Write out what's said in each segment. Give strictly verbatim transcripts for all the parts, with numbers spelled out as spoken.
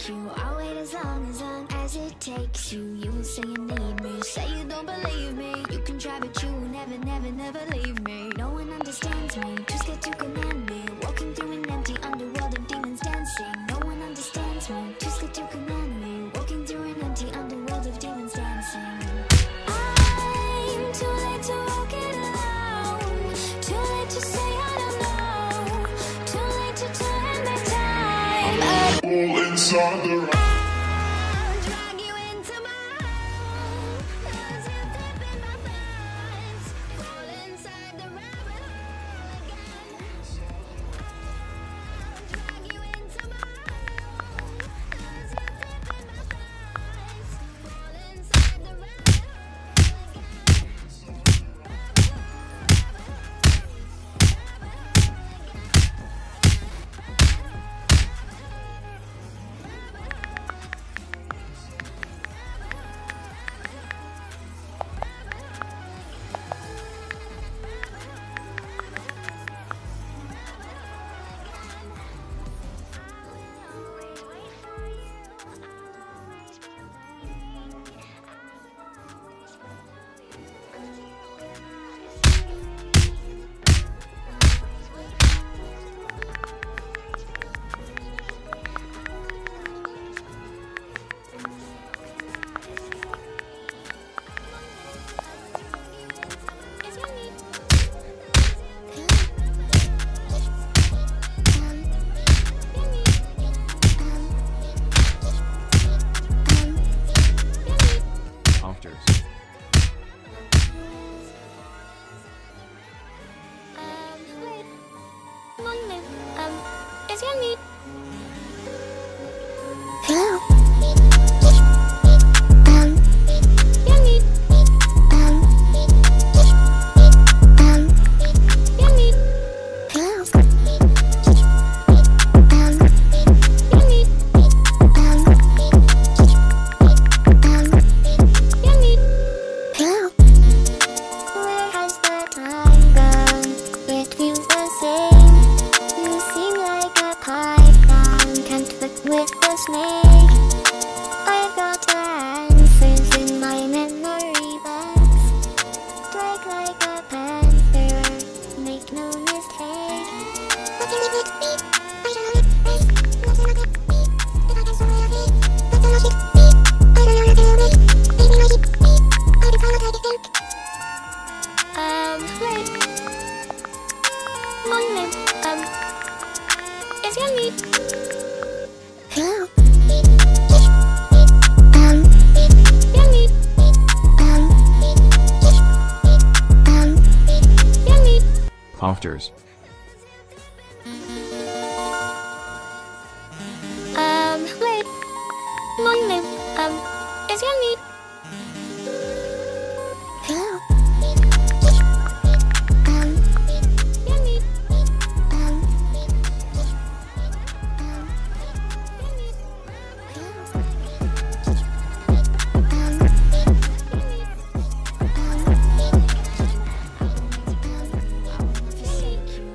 you. I'll wait as long, as long as it takes you. You will say you need me, say you don't believe me. You can try but you will never, never, never leave me. No one understands me, too scared to command me. Walking through an empty underworld of demons dancing. No one understands me, too scared to command me. Walking through an empty underworld of demons dancing. I'm too late to walk it alone. Too late to say I don't know. Too late to turn back time. All inside the I'll drag you into my hole. Cause you're deep in my thoughts. Fall inside the rabbit hole again. I'll drag you into my hole. Cause you're deep in my thoughts. Fall inside the rabbit hole Hofters. Um, wait. My name, um, is your need? Hello. Um, your need. Um, um, your need. Hello. Um, your need. Um, um, forsake you.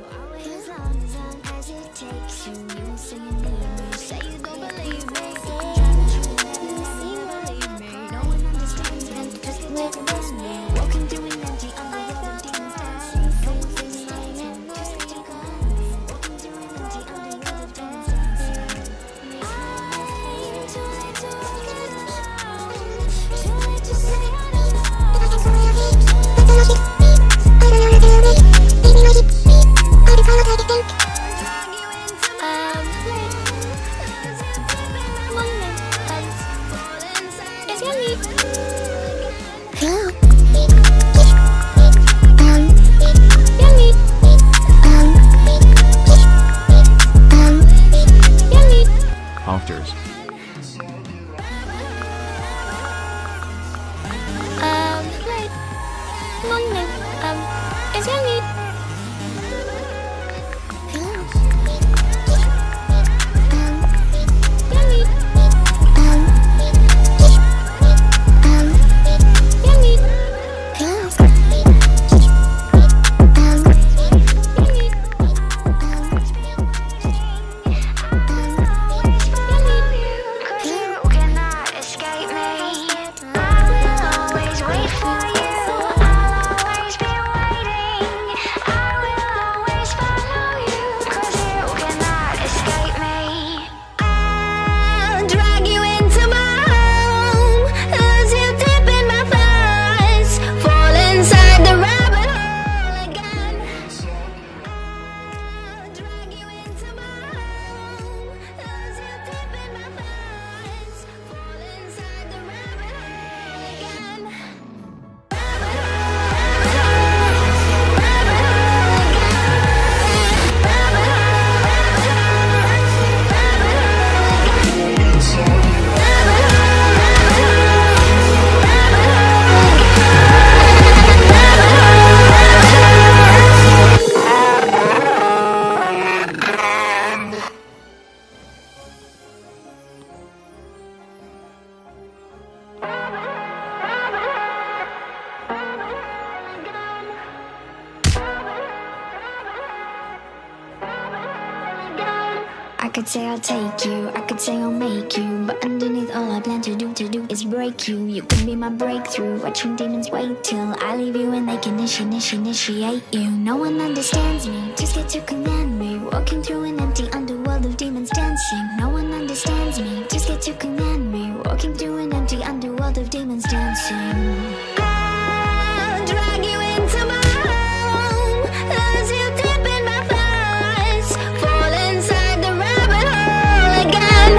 I could say I'll take you, I could say I'll make you, but underneath all I plan to do, to do is break you. You can be my breakthrough, watching demons wait till I leave you and they can initi- initi- initiate you. No one understands me, too scared to command me, walking through an empty underworld of demons dancing. No one understands me, too scared to command me, walking through an empty underworld of demons dancing. I'll drag you into my home, lose you deep in my thighs, fall inside the rabbit hole again.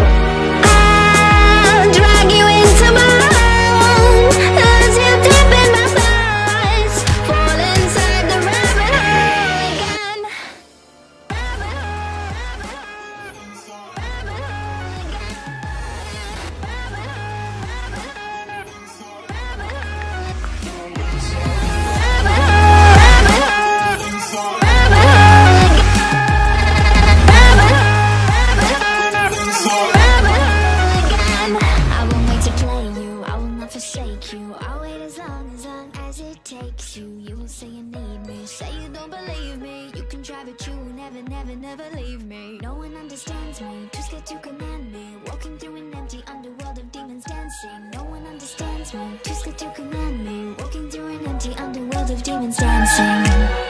I'll drag you into my home, lose you deep in my thighs, fall inside the rabbit hole again. Rabbit hole, rabbit hole, rabbit hole again. Rabbit hole, rabbit hole, rabbit hole. I won't wait to play you, I will not forsake you. I'll wait as long, as long as it takes you. You will say you need me, say you don't believe me. You can try but you will never, never, never leave me. No one understands me, too scared to command me, walking through an empty underworld of demons dancing. No one understands me, too scared to command me, walking through an empty underworld of demons dancing.